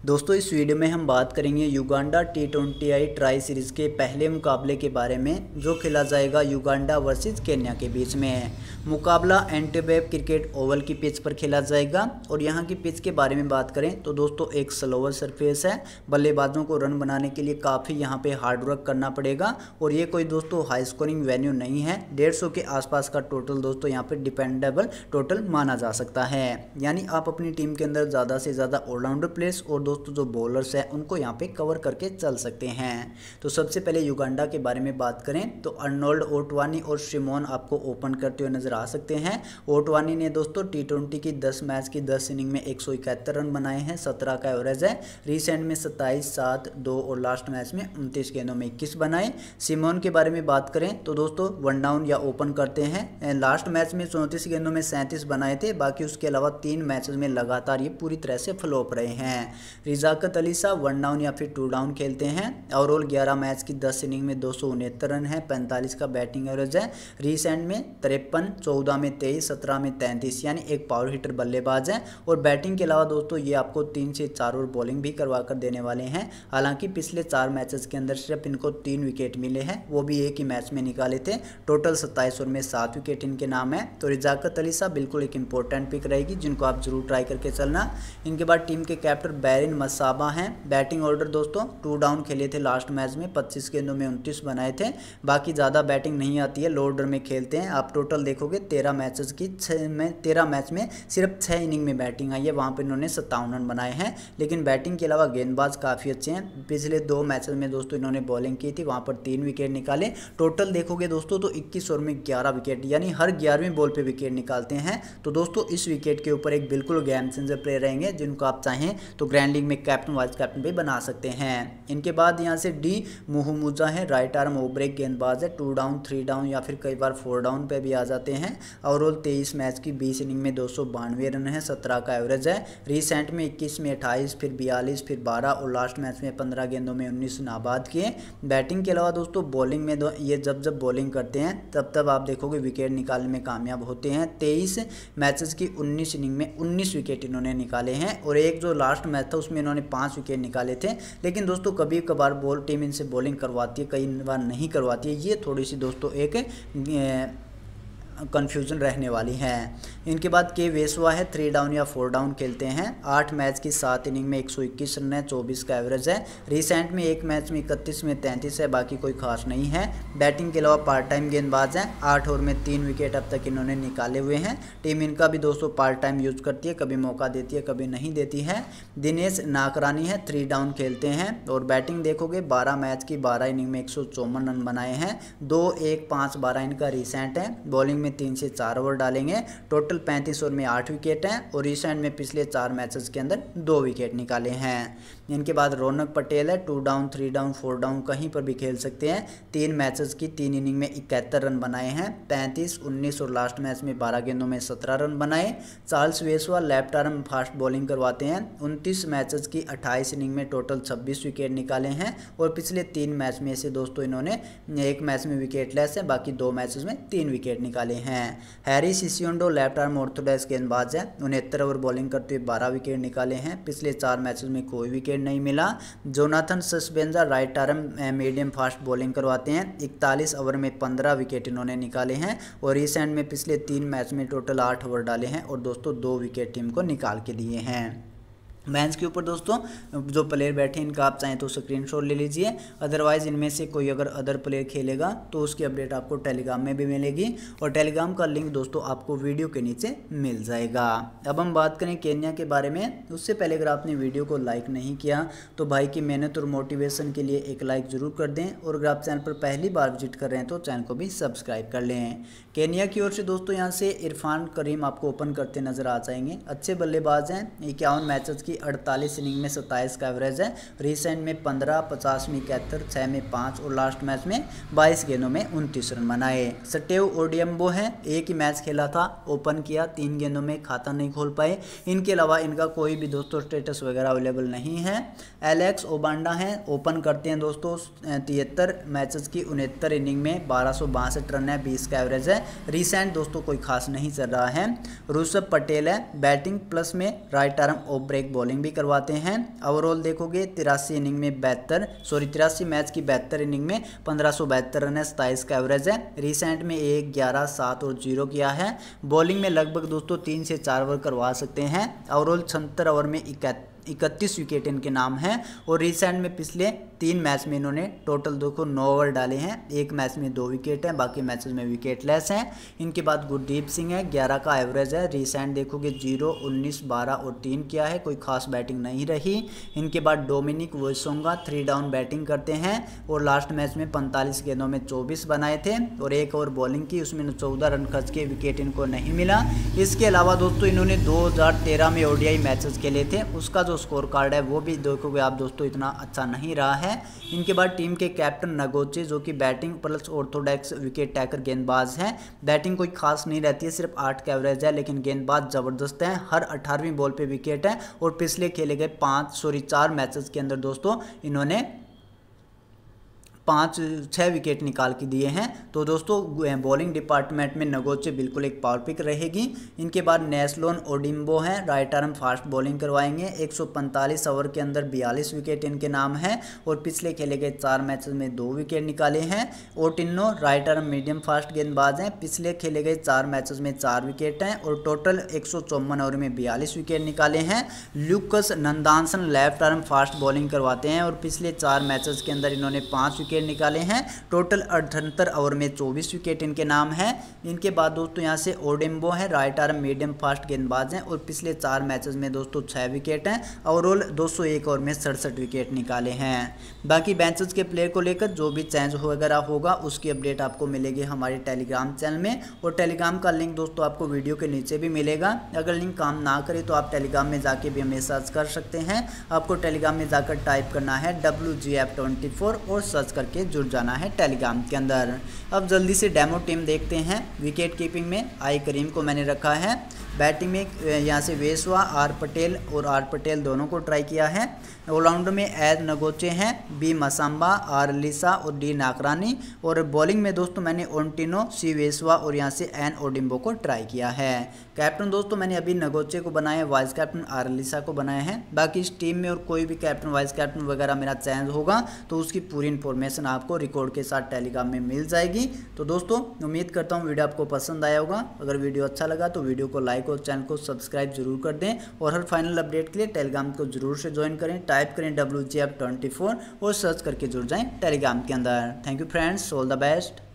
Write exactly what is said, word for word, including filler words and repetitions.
दोस्तों इस वीडियो में हम बात करेंगे Uganda T twenty I tri series के पहले मुकाबले के बारे में जो खेला जाएगा युगांडा वर्सेस केन्या के बीच में है। मुकाबला एंटीवे क्रिकेट ओवल की पिच पर खेला जाएगा और यहाँ की पिच के बारे में बात करें तो दोस्तों एक स्लोवर सरफेस है। बल्लेबाजों को रन बनाने के लिए काफ़ी यहाँ पे हार्ड वर्क करना पड़ेगा और ये कोई दोस्तों हाई स्कोरिंग वेन्यू नहीं है। डेढ़ सौ के आसपास का टोटल दोस्तों यहाँ पे डिपेंडेबल टोटल माना जा सकता है। यानी आप अपनी टीम के अंदर ज़्यादा से ज़्यादा ऑलराउंडर प्लेयर्स और दोस्तों जो बॉलर्स हैं उनको यहाँ पे कवर करके चल सकते हैं। तो सबसे पहले युगांडा के बारे में बात करें तो अर्नोल्ड ओटवानी और शिमोन आपको ओपन करते हुए नजर आ सकते हैं। ओटवानी ने दोस्तों टी ट्वेंटी की दस मैच की दस इनिंग में एक सौ इकहत्तर रन बनाए हैं, सत्रह का एवरेज है। रिसेंट में सत्ताईस, सात, दो और लास्ट मैच में उनतीस गेंदों में इक्कीस बनाए। शिमोन के बारे में बात करें तो दोस्तों वन डाउन या ओपन करते हैं। लास्ट मैच में चौंतीस गेंदों में सैंतीस बनाए थे, बाकी उसके अलावा तीन मैचेस में लगातार ये पूरी तरह से फ्लॉप रहे हैं। रिजाकत अली साहब वन डाउन या फिर टू डाउन खेलते हैं। ओवरऑल ग्यारह मैच की दस इनिंग में दो सौ उनहत्तर रन है, पैंतालीस का बैटिंग एवरेज है। रिसेंट में तिरपन, चौदह में तेईस, सत्रह में तैंतीस, यानी एक पावर हिटर बल्लेबाज है। और बैटिंग के अलावा दोस्तों ये आपको तीन से चार और बॉलिंग भी करवा कर देने वाले हैं। हालांकि पिछले चार मैचेस के अंदर सिर्फ इनको तीन विकेट मिले हैं, वो भी एक ही मैच में निकाले थे। टोटल सत्ताईस ओवर में सात विकेट इनके नाम है। तो रिजाकत अली साहब बिल्कुल एक इंपॉर्टेंट पिक रहेगी जिनको आप जरूर ट्राई करके चलना। इनके बाद टीम के कैप्टन बैरिन मसाबा हैं। बैटिंग ऑर्डर दोस्तों टू डाउन खेले थे लास्ट मैच में, पच्चीस गेंदों में उनतीस बनाए थे। बाकी ज़्यादा बैटिंग नहीं आती है, लो ऑर्डर में खेलते हैं। आप टोटल देखोगे तेरह मैचेस की छः में तेरह मैच में सिर्फ छः इनिंग में बैटिंग आई है, वहाँ पर इन्होंने सत्तावन रन बनाए हैं। लेकिन बैटिंग के अलावा गेंदबाज काफ़ी अच्छे हैं। पिछले दो मैचेस में दोस्तों इन्होंने बॉलिंग की थी, वहाँ पर तीन विकेट निकाले। टोटल देखोगे दोस्तों तो इक्कीस ओवर में ग्यारह विकेट, यानी हर ग्यारहवीं बॉल पे विकेट निकालते हैं। तो दोस्तों इस विकेट के ऊपर एक बिल्कुल गेम चेंजर प्लेयर रहेंगे जिनको आप चाहें तो ग्रैंड लीग में कैप्टन वाइस कैप्टन भी बना सकते हैं। इनके बाद यहाँ से डी मुहमुजा है, राइट आर्म ओवर ब्रेक गेंदबाज है। टू डाउन, थ्री डाउन या फिर कई बार फोर डाउन पे भी आ जाते हैं। ओवरऑल तेईस मैच की बीस इनिंग में दो सौ बानवे रन है, सत्रह का एवरेज है। रिसेंट में इक्कीस में अट्ठाईस, फिर बयालीस, फिर बारह और लास्ट मैच में पंद्रह गेंदों में उन्नीस नाबाद किए। बैटिंग के अलावा दोस्तों बॉलिंग में दो ये जब जब बॉलिंग करते हैं तब तब आप देखोगे विकेट निकालने में कामयाब होते हैं। तेईस मैचेस की उन्नीस इनिंग में उन्नीस विकेट इन्होंने निकाले हैं और एक जो लास्ट मैच था उसमें इन्होंने पाँच विकेट निकाले थे। लेकिन दोस्तों कभी कभार बॉल टीम इनसे बॉलिंग करवाती है, कई बार नहीं करवाती है। ये थोड़ी सी दोस्तों एक कन्फ्यूजन रहने वाली है। इनके बाद के वेसवा है, थ्री डाउन या फोर डाउन खेलते हैं। आठ मैच की सात इनिंग में एक सौ इक्कीस रन है, चौबीस का एवरेज है। रिसेंट में एक मैच में इकतीस में तैंतीस है, बाकी कोई खास नहीं है। बैटिंग के अलावा पार्ट टाइम गेंदबाज हैं। आठ ओवर में तीन विकेट अब तक इन्होंने निकाले हुए हैं। टीम इनका भी दोस्तों पार्ट टाइम यूज करती है, कभी मौका देती है कभी नहीं देती है। दिनेश नाकरानी है, थ्री डाउन खेलते हैं और बैटिंग देखोगे बारह मैच की बारह इनिंग में एक सौ चौवन रन बनाए हैं। दो, एक, पाँच, बारह इनका रिसेंट है। बॉलिंग में तीन से चार ओवर डालेंगे। टोटल पैंतीस ओवर में आठ विकेट हैं और रिसेंट में पिछले चार मैचेस के अंदर दो विकेट निकाले हैं। इनके बाद रौनक पटेल है, two down, three down, four down कहीं पर भी खेल सकते हैं। तीन मैचेस की तीन इनिंग में इकहत्तर रन बनाए हैं, पैंतीस, उन्नीस और लास्ट मैच में बारह गेंदों में सत्रह रन बनाए। Charles Waiswa left arm fast bowling करवाते हैं। उनतीस मैचेस की अट्ठाईस इनिंग में टोटल छब्बीस विकेट निकाले हैं और पिछले तीन मैच में से दोस्तों इन्होंने एक मैच में विकेट लेस है, बाकी दो मैचेस में तीन विकेट निकाले हैं। Harry Ssenyondo left arm orthodox गेंदबाज है, उनहत्तर ओवर बॉलिंग करते हुए बारह विकेट निकाले हैं। पिछले चार मैचेस में कोई विकेट नहीं मिला। Jonathan Ssebanja right arm medium fast bowling करवाते हैं। इकतालीस ओवर में पंद्रह विकेट इन्होंने निकाले हैं और रिसेंट में पिछले तीन मैच में टोटल आठ ओवर डाले हैं और दोस्तों दो विकेट टीम को निकाल के दिए हैं। मैच के ऊपर दोस्तों जो प्लेयर बैठे हैं इनका आप चाहें तो स्क्रीनशॉट ले लीजिए। अदरवाइज़ इनमें से कोई अगर अदर प्लेयर खेलेगा तो उसकी अपडेट आपको टेलीग्राम में भी मिलेगी और टेलीग्राम का लिंक दोस्तों आपको वीडियो के नीचे मिल जाएगा। अब हम बात करें केन्या के बारे में। उससे पहले अगर आपने वीडियो को लाइक नहीं किया तो भाई की मेहनत और मोटिवेशन के लिए एक लाइक ज़रूर कर दें और अगर आप चैनल पर पहली बार विजिट कर रहे हैं तो चैनल को भी सब्सक्राइब कर लें। केन्या की ओर से दोस्तों यहाँ से इरफान करीम आपको ओपन करते नजर आ जाएंगे। अच्छे बल्लेबाज हैं। इक्यावन मैचेस की अड़तालीस इनिंग में सत्ताईस का एवरेज है। रिसेंट में पंद्रह, पचास में इकहत्तर, छः में पाँच और लास्ट मैच में बाईस गेंदों में उनतीस रन बनाए। सटेव ओडियम्बो है, एक ही मैच खेला था, ओपन किया, तीन गेंदों में खाता नहीं खोल पाए। इनके अलावा इनका कोई भी दोस्तों स्टेटस वगैरह अवेलेबल नहीं है। एलेक्स ओबांडा हैं, ओपन करते हैं दोस्तों तिहत्तर मैचेस की उनहत्तर इनिंग में बारह सौ बासठ रन है, बीस का एवरेज है। रिसेंट दोस्तों कोई खास नहीं चल रहा है। ऋषभ पटेल है, बैटिंग प्लस में right arm off break bowling bowling भी करवाते हैं। ओवरऑल देखोगे तिरासी इनिंग में बहत्तर सॉरी तिरासी मैच की बहत्तर इनिंग में पंद्रह सौ बहत्तर रन है, सताईस का एवरेज है। रिसेंट में एक ग्यारह सात और जीरो किया है। बॉलिंग में लगभग दोस्तों तीन से चार ओवर करवा सकते हैं। ओवरऑल छिहत्तर ओवर में इकतीस विकेट इनके नाम हैं और रिसेंट में पिछले तीन मैच में इन्होंने टोटल देखो नौ ओवर डाले हैं। एक मैच में दो विकेट हैं, बाकी मैचेस में विकेट लेस हैं। इनके बाद गुरदीप सिंह है, ग्यारह का एवरेज है। रिसेंट देखोगे जीरो उन्नीस बारह और तीन किया है, कोई खास बैटिंग नहीं रही। इनके बाद Dominic Wesonga three down batting करते हैं और लास्ट मैच में पैंतालीस गेंदों में चौबीस बनाए थे और एक ओवर बॉलिंग की, उसमें चौदह रन खर्च के, विकेट इनको नहीं मिला। इसके अलावा दोस्तों इन्होंने दो हज़ार तेरह में ओडीआई मैचेस खेले थे, उसका जो स्कोर कार्ड है वो भी देखोगे आप दोस्तों इतना अच्छा नहीं रहा है। इनके बाद टीम के कैप्टन नगोचे जो कि batting plus orthodox wicket taker गेंदबाज हैं। बैटिंग कोई खास नहीं रहती है, सिर्फ आठ का एवरेज है, लेकिन गेंदबाज जबरदस्त हैं। हर अठारहवीं बॉल पे विकेट है और पिछले खेले गए पाँच सॉरी चार मैचेस के अंदर दोस्तों इन्होंने पाँच छः विकेट निकाल के दिए हैं। तो दोस्तों बॉलिंग डिपार्टमेंट में नगोचे बिल्कुल एक पावर पिक रहेगी। इनके बाद नेस्लोन ओडिम्बो हैं, राइट आर्म फास्ट बॉलिंग करवाएंगे। एक सौ पैंतालीस ओवर के अंदर बयालीस विकेट इनके नाम हैं और पिछले खेले गए चार मैचेस में दो विकेट निकाले हैं। Otieno right arm medium fast गेंदबाज हैं, पिछले खेले गए चार मैचेस में चार विकेट हैं और टोटल एक सौ चौवन ओवर में बयालीस विकेट निकाले हैं। ल्यूकस नंदानसन लेफ्ट आर्म फास्ट बॉलिंग करवाते हैं और पिछले चार मैचेस के अंदर इन्होंने पाँच विकेट निकाले हैं। टोटल अठहत्तर ओवर में चौबीस विकेट इनके नाम हैं। इनके बाद दोस्तों यहाँ से ओडिम्बो है, राइट आर्म मीडियम फास्ट गेंदबाज हैं और पिछले चार मैचेस में दोस्तों छः विकेट हैं। ओवरऑल दो सौ एक ओवर में सड़सठ विकेट निकाले हैं। बाकी बेंचेस के प्लेयर को लेकर जो भी चेंज वगैरह होगा उसकी अपडेट आपको मिलेगी हमारे टेलीग्राम चैनल में और टेलीग्राम का लिंक दोस्तों आपको वीडियो के नीचे भी मिलेगा। अगर लिंक काम ना करे तो आप टेलीग्राम में जाके भी हमें सर्च कर सकते हैं। आपको टेलीग्राम में जाकर टाइप करना है W G F twenty four और सर्च करके जुड़ जाना है टेलीग्राम के अंदर। अब जल्दी से डेमो टीम देखते हैं। विकेट कीपिंग में आई करीम को मैंने रखा है। बैटिंग में यहाँ से वेसवा, आर पटेल और आर पटेल दोनों को ट्राई किया है। ऑलराउंडर में एज नगोचे हैं, बी मसाम्बा, आर लिसा और डी नाकरानी। और बॉलिंग में दोस्तों मैंने ओंटिनो, सी वेसवा और यहाँ से एन ओडिम्बो को ट्राई किया है। कैप्टन दोस्तों मैंने अभी नगोचे को बनाया है, वाइस कैप्टन आर लिसा को बनाया है। बाकी इस टीम में और कोई भी कैप्टन वाइस कैप्टन वगैरह मेरा चेंज होगा तो उसकी पूरी इन्फॉर्मेशन आपको रिकॉर्ड के साथ टेलीग्राम में मिल जाएगी। तो दोस्तों उम्मीद करता हूँ वीडियो आपको पसंद आया होगा। अगर वीडियो अच्छा लगा तो वीडियो को लाइक और चैनल को सब्सक्राइब जरूर कर दें और हर फाइनल अपडेट के लिए टेलीग्राम को जरूर से ज्वाइन करें। टाइप करें W G F twenty four और सर्च करके जुड़ जाएं टेलीग्राम के अंदर। Thank you friends, all the best.